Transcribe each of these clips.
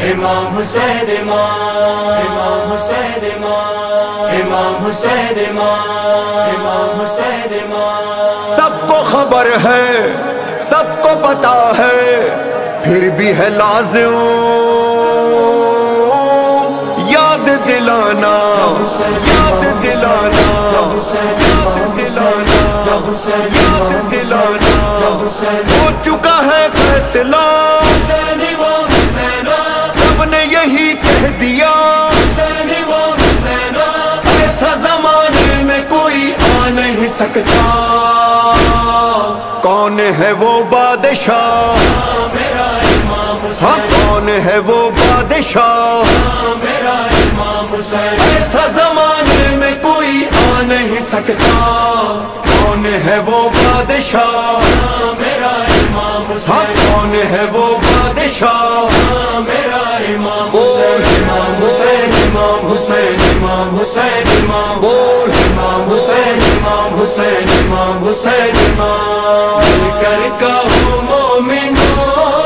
امام حسین امام حسین امام حسین امام حسین سب کو خبر ہے، سب کو پتا ہے، پھر بھی ہے لازم یاد دلانا، یاد دلانا، یاد دلانا، یاد دلانا۔ ہو چکا ہے فیصلہ، سب نے یہی کہہ دیا، ایسا زمانے میں کوئی آ نہیں سکتا۔ کون ہے وہ بادشاہ، ہاں کون ہے وہ بادشاہ، ایسا زمانے میں کوئی آ نہیں سکتا۔ کون ہے وہ بادشاہ، ہاں کون ہے وہ بادشاہ، امام حسین امام حسین امام حسین امام بول امام حسین امام حسین امام حسین امام مل کر کہو مومنو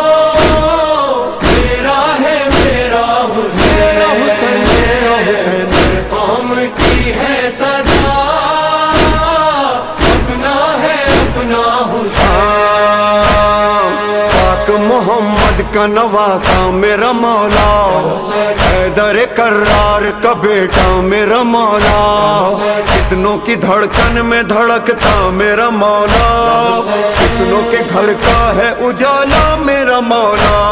میرا ہے میرا حسین، ہر قوم کی ہے صدا، اپنا ہے اپنا حسین۔ پاک محمد کا نواسا میرا مولا، حیدر کرار کا بیٹا میرا مولا، کتنوں کی دھڑکن میں دھڑکتا میرا مولا، کتنوں کے گھر کا ہے اجالا میرا مولا۔